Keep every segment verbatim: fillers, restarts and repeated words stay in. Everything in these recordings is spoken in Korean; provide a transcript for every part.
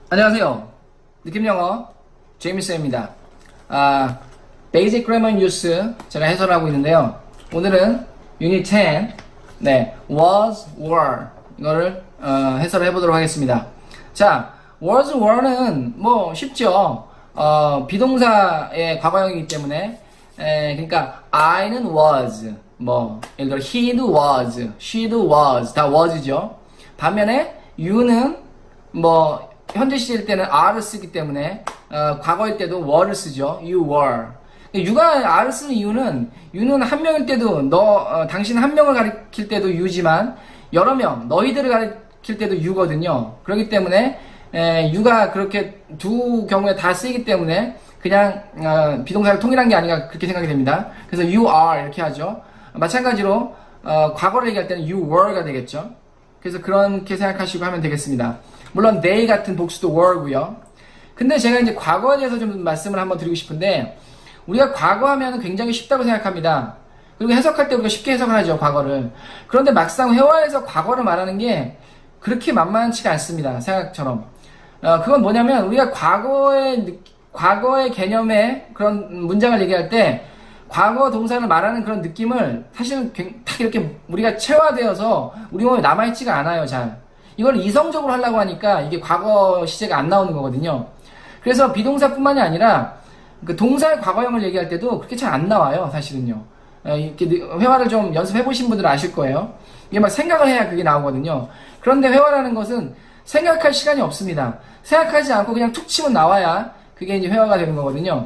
안녕하세요. 느낌영어 제이미스입니다. 아, Basic Grammar News 제가 해설하고 있는데요. 오늘은 유닛 텐, 네, was, were 이거를 어, 해설을 해보도록 하겠습니다. 자, was, were는 뭐 쉽죠. 어, 비동사의 과거형이기 때문에 에, 그러니까 I는 was, 뭐 예를 들어 he'd was, she'd was 다 was죠. 반면에 you는 뭐 현재 시제일 때는 are를 쓰기 때문에 어, 과거일 때도 were를 쓰죠. you were. you가 are를 쓰는 이유는 you는 한 명일 때도 너 어, 당신 한 명을 가리킬 때도 you지만 여러 명 너희들을 가리킬 때도 you거든요. 그렇기 때문에 에, you가 그렇게 두 경우에 다 쓰이기 때문에 그냥 어, 비동사를 통일한 게 아닌가 그렇게 생각이 됩니다. 그래서 you are 이렇게 하죠. 마찬가지로 어, 과거를 얘기할 때는 you were가 되겠죠. 그래서 그렇게 생각하시고 하면 되겠습니다. 물론 they 같은 복수도 were고요. 근데 제가 이제 과거에 대해서 좀 말씀을 한번 드리고 싶은데 우리가 과거 하면 굉장히 쉽다고 생각합니다. 그리고 해석할 때 우리가 쉽게 해석을 하죠, 과거를. 그런데 막상 회화에서 과거를 말하는 게 그렇게 만만치가 않습니다, 생각처럼. 어, 그건 뭐냐면 우리가 과거의 과거의 개념의 그런 문장을 얘기할 때 과거 동사를 말하는 그런 느낌을 사실은 딱 이렇게 우리가 체화되어서 우리 몸에 남아있지가 않아요, 잘. 이걸 이성적으로 하려고 하니까 이게 과거 시제가 안 나오는 거거든요. 그래서 비동사뿐만이 아니라 그 동사의 과거형을 얘기할 때도 그렇게 잘 안 나와요, 사실은요. 이렇게 회화를 좀 연습해 보신 분들은 아실 거예요. 이게 막 생각을 해야 그게 나오거든요. 그런데 회화라는 것은 생각할 시간이 없습니다. 생각하지 않고 그냥 툭 치면 나와야 그게 이제 회화가 되는 거거든요.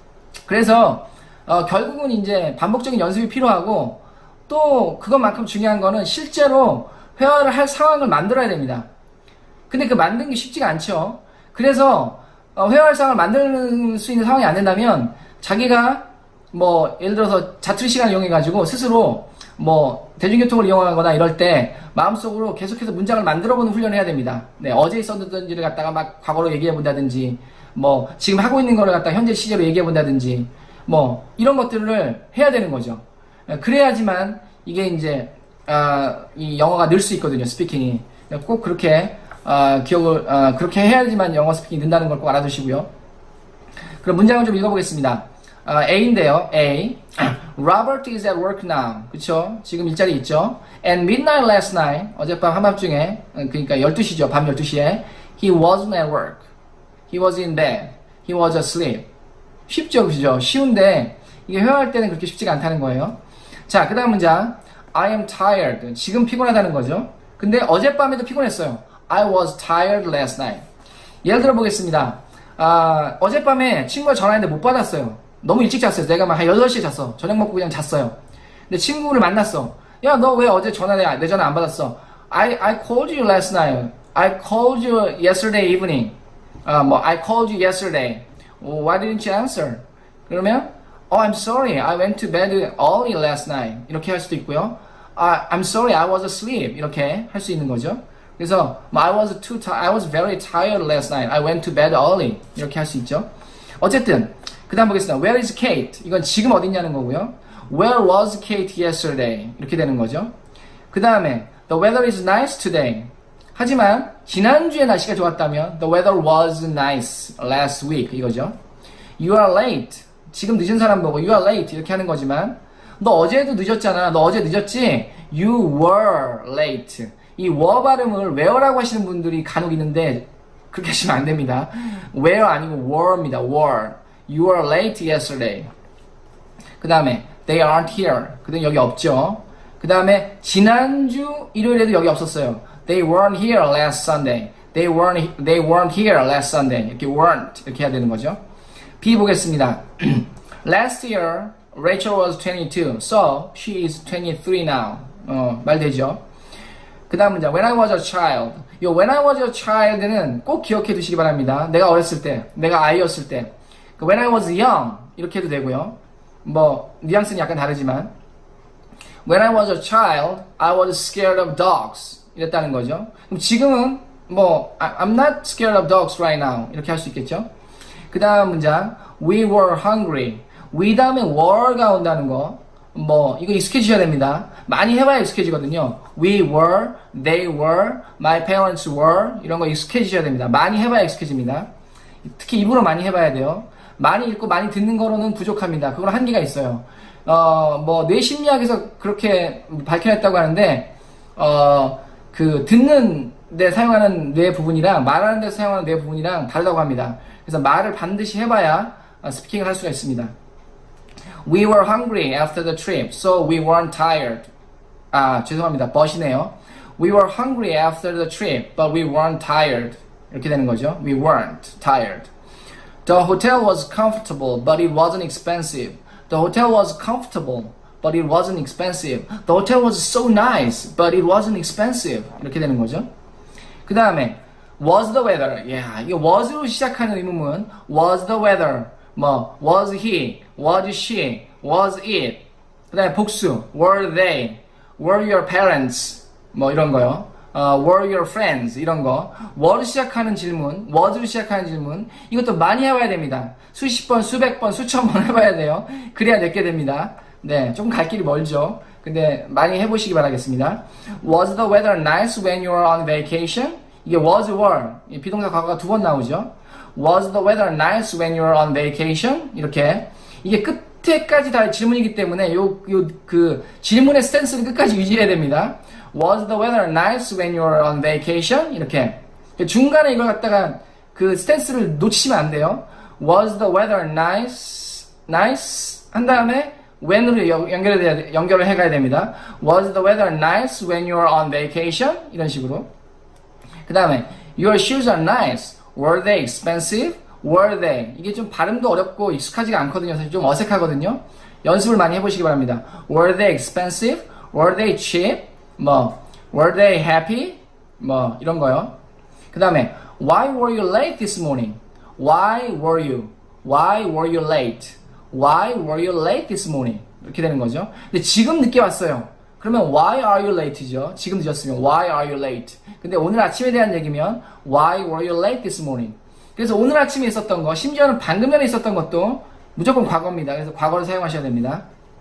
그래서 어, 결국은 이제 반복적인 연습이 필요하고 또 그것만큼 중요한 거는 실제로 회화를 할 상황을 만들어야 됩니다. 근데 그 만드는 게 쉽지가 않죠. 그래서 어, 회화할 상황을 만들 수 있는 상황이 안 된다면 자기가 뭐 예를 들어서 자투리 시간을 이용해가지고 스스로 뭐 대중교통을 이용하거나 이럴 때 마음속으로 계속해서 문장을 만들어보는 훈련을 해야 됩니다. 네, 어제 있었던 일을 갖다가 막 과거로 얘기해본다든지 뭐 지금 하고 있는 거를 갖다가 현재 시제로 얘기해본다든지 뭐 이런 것들을 해야 되는 거죠. 그래야지만 이게 이제 어, 이 영어가 늘 수 있거든요, 스피킹이. 꼭 그렇게 어, 기억을 어, 그렇게 해야지만 영어 스피킹이 는다는 걸 꼭 알아두시고요. 그럼 문장을 좀 읽어보겠습니다. 어, A인데요, A. Robert is at work now. 그쵸? 지금 일자리 있죠? And midnight last night, 어젯밤 한밤중에, 그러니까 열두 시죠, 밤 열두 시에 He wasn't at work. He was in bed. He was asleep. 쉽죠, 그죠? 쉬운데 이게 회화할 때는 그렇게 쉽지가 않다는 거예요. 자, 그 다음 문장. I am tired. 지금 피곤하다는 거죠. 근데 어젯밤에도 피곤했어요. I was tired last night. 예를 들어 보겠습니다. 아, 어젯밤에 친구가 전화했는데 못 받았어요. 너무 일찍 잤어요. 내가 막 한 여덟 시에 잤어. 저녁 먹고 그냥 잤어요. 근데 친구를 만났어. 야, 너 왜 어제 전화 내, 내 전화 안 받았어? I, I called you last night. I called you yesterday evening. 아, 뭐, I called you yesterday. Why didn't you answer? 그러면 Oh, I'm sorry. I went to bed early last night. 이렇게 할 수도 있고요. Uh, I'm sorry. I was asleep. 이렇게 할 수 있는 거죠. 그래서 I was too I was very tired last night. I went to bed early. 이렇게 할 수 있죠. 어쨌든 그 다음 보겠습니다. Where is Kate? 이건 지금 어디 있냐는 거고요. Where was Kate yesterday? 이렇게 되는 거죠. 그 다음에 The weather is nice today. 하지만 지난주에 날씨가 좋았다면 The weather was nice last week. 이거죠. You are late. 지금 늦은 사람 보고 you are late 이렇게 하는 거지만 너 어제도 늦었잖아. 너 어제 늦었지? You were late. 이 were 발음을 where라고 하시는 분들이 간혹 있는데 그렇게 하시면 안 됩니다. where 아니고 were입니다. were. You were late yesterday. 그 다음에 they aren't here. 그 다음에 여기 없죠. 그 다음에 지난주 일요일에도 여기 없었어요. They weren't here last Sunday. They weren't, they weren't here last Sunday. 이렇게 weren't 이렇게 해야 되는 거죠. B 보겠습니다. Last year, Rachel was twenty-two, so she is twenty-three now. 어, 말 되죠? 그 다음 문장, When I was a child. 요 When I was a child는 꼭 기억해 두시기 바랍니다. 내가 어렸을 때, 내가 아이였을 때. When I was young, 이렇게 해도 되고요. 뭐, 뉘앙스는 약간 다르지만. When I was a child, I was scared of dogs. 이랬다는 거죠. 그럼 지금은, 뭐, I'm not scared of dogs right now. 이렇게 할 수 있겠죠? 그 다음 문장 We were hungry. We 다음에 were가 온다는 거 뭐 이거 익숙해지셔야 됩니다. 많이 해봐야 익숙해지거든요. We were, they were, my parents were 이런 거 익숙해지셔야 됩니다. 많이 해봐야 익숙해집니다. 특히 입으로 많이 해봐야 돼요. 많이 읽고 많이 듣는 거로는 부족합니다. 그건 한계가 있어요. 어, 뭐 뇌심리학에서 그렇게 밝혀냈다고 하는데 어, 그 듣는 데 사용하는 뇌 부분이랑 말하는 데 사용하는 뇌 부분이랑 다르다고 합니다. 그래서 말을 반드시 해봐야 어, 스피킹을 할 수가 있습니다. We were hungry after the trip, so we weren't tired. 아, 죄송합니다. but이네요. We were hungry after the trip, but we weren't tired. 이렇게 되는 거죠. We weren't tired. The hotel was comfortable, but it wasn't expensive. The hotel was comfortable, but it wasn't expensive. The hotel was so nice, but it wasn't expensive. 이렇게 되는 거죠. 그 다음에 was the weather. 야, 이게 was로 시작하는 의문문. Was the weather. 뭐 was he, was she, was it. 그 다음에 복수. Were they, were your parents. 뭐 이런 거요. Uh, were your friends 이런 거. were 시작하는 질문, was로 시작하는 질문 이것도 많이 해봐야 됩니다. 수십 번, 수백 번, 수천 번 해봐야 돼요. 그래야 내게 됩니다. 네, 조금 갈 길이 멀죠. 근데 많이 해보시기 바라겠습니다. Was the weather nice when you were on vacation? 이게 was, were 이 비동사 과거가 두 번 나오죠. Was the weather nice when you were on vacation? 이렇게 이게 끝에까지 다 질문이기 때문에 요, 요, 그 질문의 스탠스를 끝까지 유지해야 됩니다. Was the weather nice when you were on vacation? 이렇게 중간에 이걸 갖다가 그 스탠스를 놓치시면 안 돼요. Was the weather nice? nice? 한 다음에 when으로 연결해야, 연결을 해가야 됩니다. Was the weather nice when you were on vacation? 이런 식으로. 그 다음에 Your shoes are nice. Were they expensive? Were they? 이게 좀 발음도 어렵고 익숙하지가 않거든요. 사실 좀 어색하거든요. 연습을 많이 해보시기 바랍니다. Were they expensive? Were they cheap? 뭐 Were they happy? 뭐 이런 거요. 그 다음에 Why were you late this morning? Why were you? Why were you late? Why were you late this morning? 이렇게 되는 거죠. 근데 지금 늦게 왔어요. 그러면 Why are you late죠? 지금 늦었으면 Why are you late? 근데 오늘 아침에 대한 얘기면 Why were you late this morning? 그래서 오늘 아침에 있었던 거, 심지어는 방금 전에 있었던 것도 무조건 과거입니다. 그래서 과거를 사용하셔야 됩니다.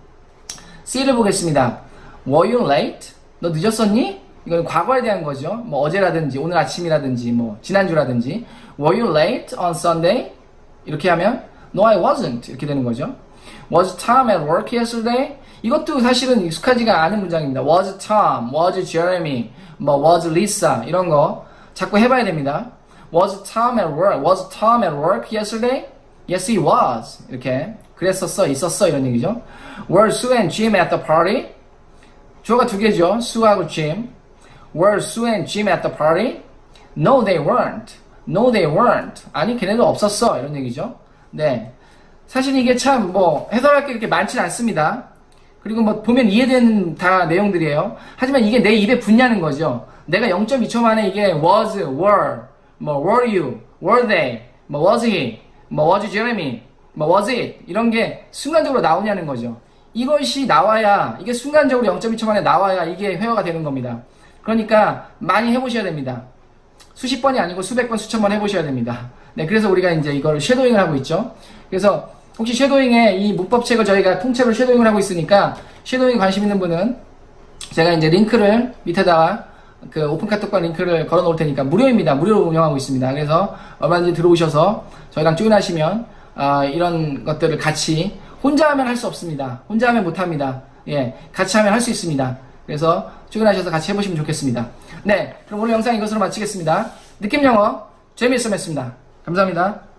C를 보겠습니다. Were you late? 너 늦었었니? 이건 과거에 대한 거죠. 뭐 어제라든지 오늘 아침이라든지 뭐 지난주라든지. Were you late on Sunday? 이렇게 하면 No, I wasn't. 이렇게 되는 거죠. Was Tom at work yesterday? 이것도 사실은 익숙하지가 않은 문장입니다. Was Tom, was Jeremy, 뭐 was Lisa 이런 거 자꾸 해봐야 됩니다. Was Tom at work? Was Tom at work yesterday? Yes, he was. 이렇게 그랬었어, 있었어 이런 얘기죠. Were Sue and Jim at the party? 주어가 두 개죠. Sue하고 Jim. Were Sue and Jim at the party? No, they weren't. No, they weren't. 아니, 걔네도 없었어. 이런 얘기죠. 네. 사실 이게 참 뭐 해설할 게 그렇게 많지는 않습니다. 그리고 뭐 보면 이해되는 다 내용들이에요. 하지만 이게 내 입에 붙냐는 거죠. 내가 영 점 이 초 만에 이게 was, were, 뭐 were you, were they, 뭐 was he, 뭐 was Jeremy, 뭐 was it 이런 게 순간적으로 나오냐는 거죠. 이것이 나와야 이게 순간적으로 영 점 이 초 만에 나와야 이게 회화가 되는 겁니다. 그러니까 많이 해보셔야 됩니다. 수십 번이 아니고 수백 번, 수천 번 해보셔야 됩니다. 네, 그래서 우리가 이제 이걸 쉐도잉을 하고 있죠. 그래서 혹시 쉐도잉의 이 문법책을 저희가 통째로 쉐도잉을 하고 있으니까 쉐도잉 관심 있는 분은 제가 이제 링크를 밑에다가 그 오픈카톡방 링크를 걸어 놓을 테니까 무료입니다. 무료로 운영하고 있습니다. 그래서 얼마든지 들어오셔서 저희랑 조인하시면 아, 이런 것들을 같이 혼자 하면 할 수 없습니다. 혼자 하면 못합니다. 예, 같이 하면 할 수 있습니다. 그래서 조인하셔서 같이 해보시면 좋겠습니다. 네, 그럼 오늘 영상 이것으로 마치겠습니다. 느낌 영어 재미있음이었습니다. 감사합니다.